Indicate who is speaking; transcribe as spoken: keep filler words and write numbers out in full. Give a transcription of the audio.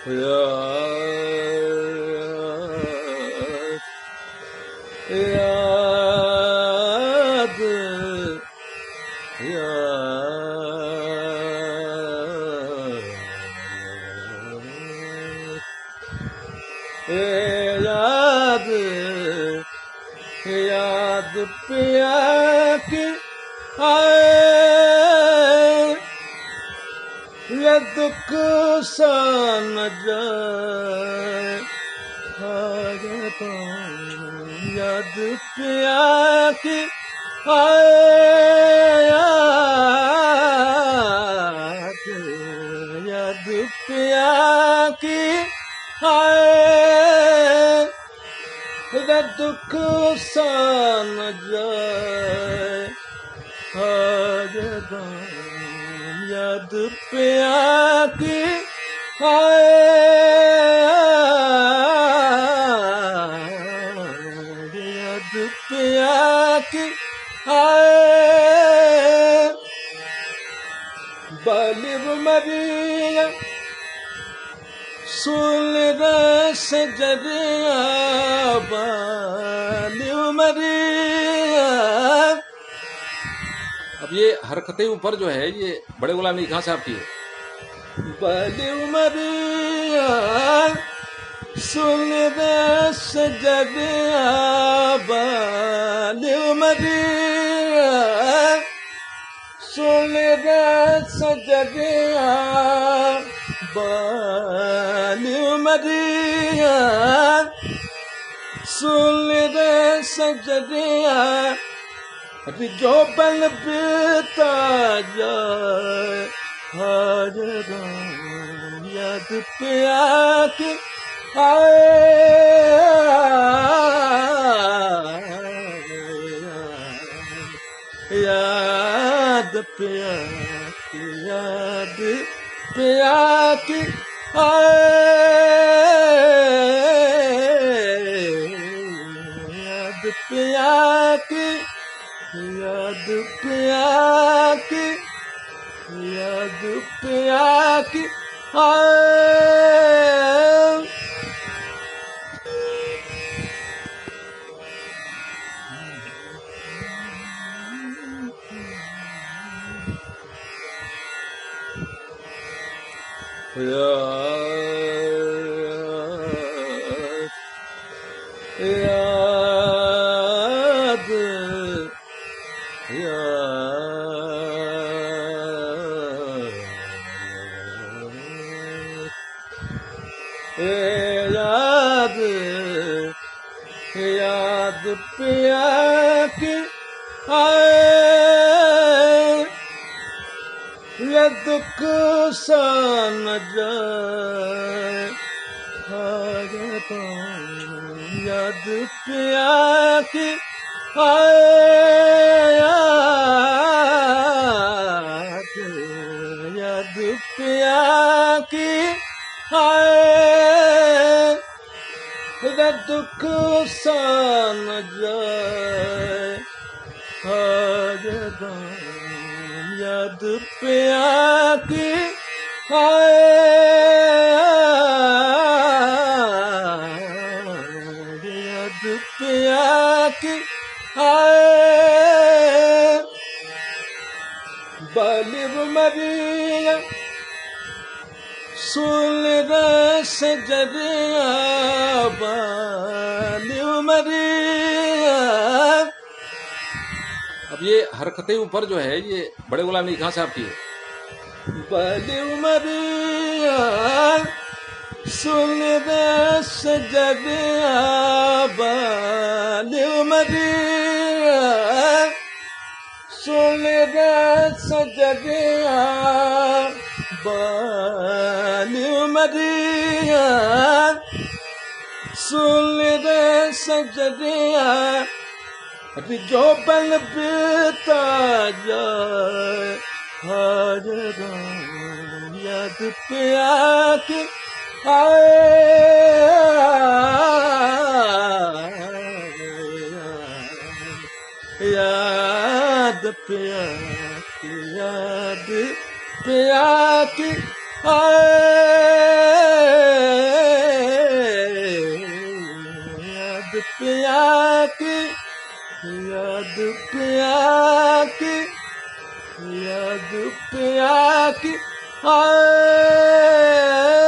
Speaker 1: याद याद याद पिया की आए, ये दुख सा न जाए, याद पिया की आए, याद याद पिया की आए, ये दुख सा न जाए, याद पिया की आए, याद पिया की आए, बालिब मरिया सुन रस जरिया, बालिब मरिया।
Speaker 2: अब ये हरकतें ऊपर जो है ये बड़े गुलाम अली खान साहब की है।
Speaker 1: बालिब मरिया सुन रस जरिया, बालिब मरिया सुन रस जरिया, बालिब मरिया सुन रस जरिया, जो बल बीता जाए, हाजरा याद पिया की आए, याद पिया की याद पिया की आए, याद पिया की याद पिया की याद पिया की आए। याद याद याद पिया की आए, ये दुख सा न जाए, याद पिया की आए, याद याद पिया की आए, ये दुख सा न जाए, याद पिया की आए, याद पिया की आए, बालिब मरिया सुन रस जरिया, बालिब मरिया।
Speaker 2: अब ये हरकतें ऊपर जो है ये बड़े गुलाम अली खान साहब की है।
Speaker 1: बालिब मरिया सुन रस जरिया, बालिब मरिया सुन रस जरिया, बालिब मरिया सुन रस जरिया, जो बल बीता जाए, हाजरा याद पिया की आए, याद पिया की याद पिया की आए, पिया की, याद पिया की, याद पिया की आए।